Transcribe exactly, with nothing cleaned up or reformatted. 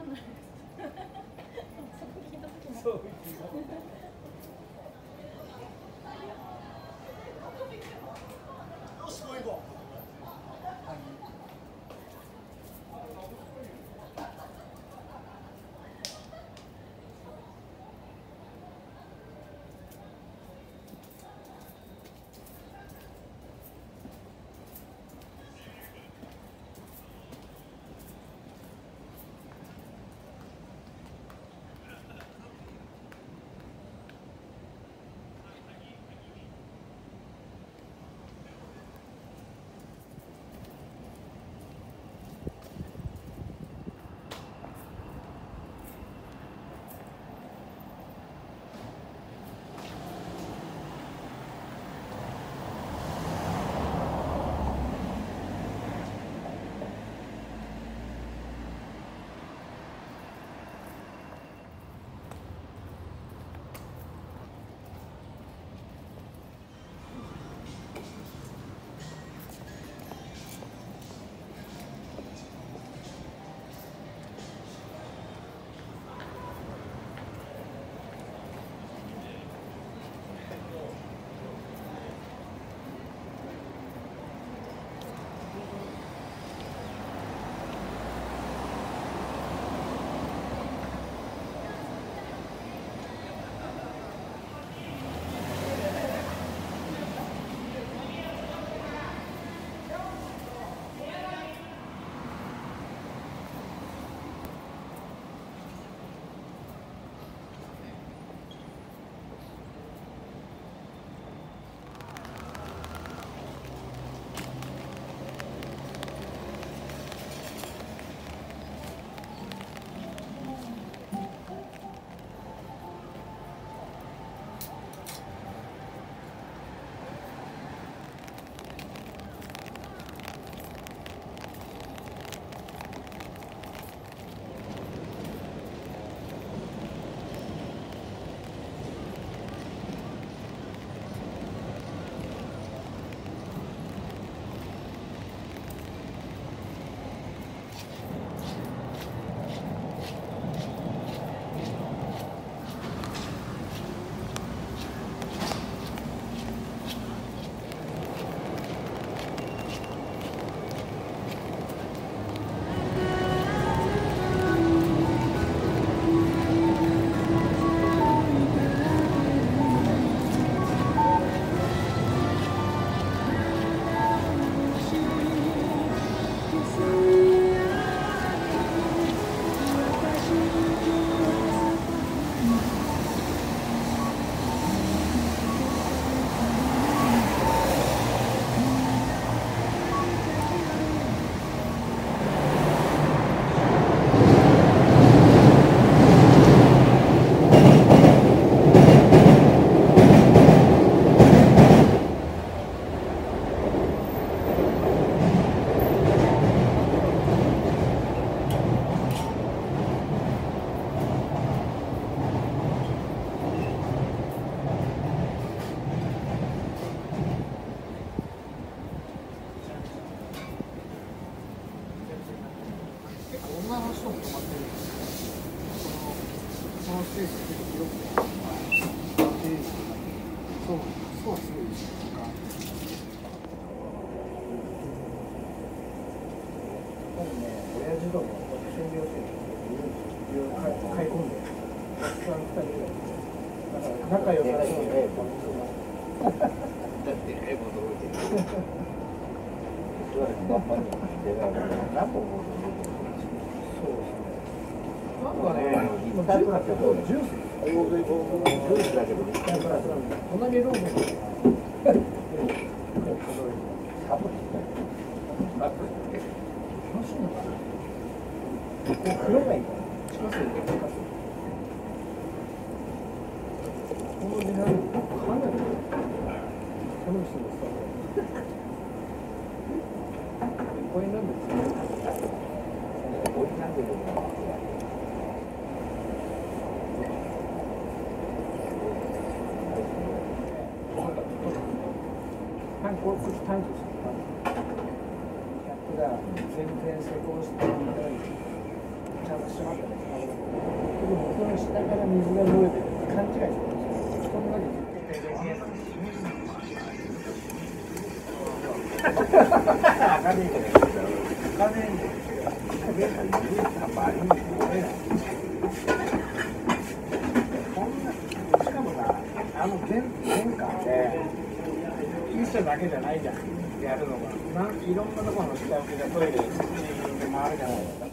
ない。 そう。女の人も泊まってるんですけど、そのそのスペースが結構広くて、で、そう、そうはすごいですね。なんか多分ね、親父ども専業生いろいろ買い込んで、たくさんふたりぐらいだから仲良さそうで、だってえも驚いてる。何本もなんかね、今ジュース、ジュースだけど、同じローメン。黒がいいかな。しますよね。この時代、かなり楽しいですかね。これなんですか。これなんでるの。こっち短期してた。客が全然施工していただいて。 ちゃんと閉まってます。でもその下から水が漏れてる勘違いしてるんですよ。そんなにずっと停電してる。明るいけど、明るいんですけど、やっぱありますね。こんな、しかもさ、あの玄関で一社だけじゃないじゃん、やるのが。なんいろんなところの下請けがトイレで回るじゃないですか。